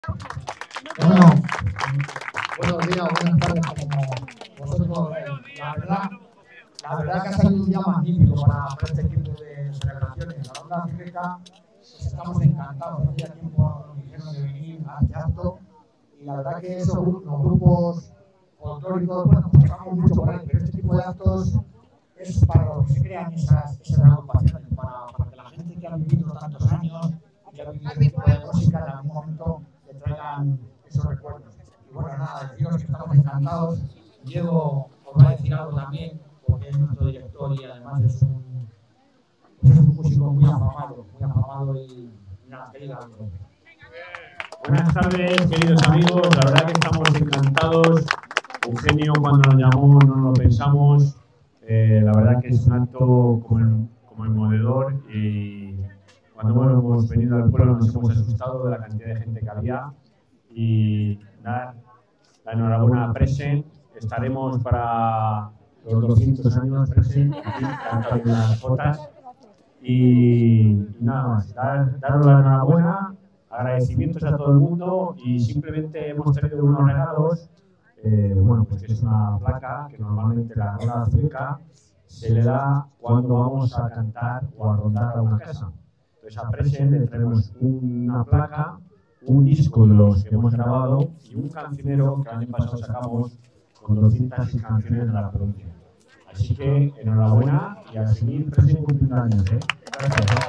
Bueno, buenos días, buenas tardes, como vosotros. La verdad que ha salido un día magnífico para este tipo de celebraciones. La Ronda Cívica, pues estamos encantados. Hacía tiempo nos dijeron de venir a este acto y la verdad que esos los grupos folclóricos, bueno, pues estamos mucho por ahí, pero este tipo de actos es para los que se crean esas agrupaciones, para que la gente que ha vivido tantos años, que ha vivido este tipo de música, en algún momento le traigan esos recuerdos. Y bueno, nada, deciros que estamos encantados. Diego os va a decir algo también, porque es nuestro director y además es un músico muy afamado y nada, que diga algo. Buenas tardes, queridos amigos. La verdad que estamos encantados. Eugenio, cuando nos llamó, no lo pensamos. La verdad que es un acto como inmoledor y cuando hemos venido al pueblo nos hemos asustado de la cantidad de gente que había y dar la enhorabuena a Present. Estaremos para los 200 años Present, aquí cantando las fotos y nada más, daros la enhorabuena, agradecimientos a todo el mundo y simplemente hemos traído unos regalos. Bueno, pues que es una placa que normalmente la Ronda Cívica se le da cuando vamos a cantar o a rondar a una casa. Entonces a Present le traemos una placa, un disco de los que hemos grabado y un cancionero que el año pasado sacamos con 206 canciones de la provincia. Así que enhorabuena y a seguir Present cumpliendo años. Gracias.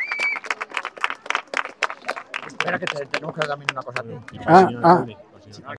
Espera que tenemos que dar también una cosa.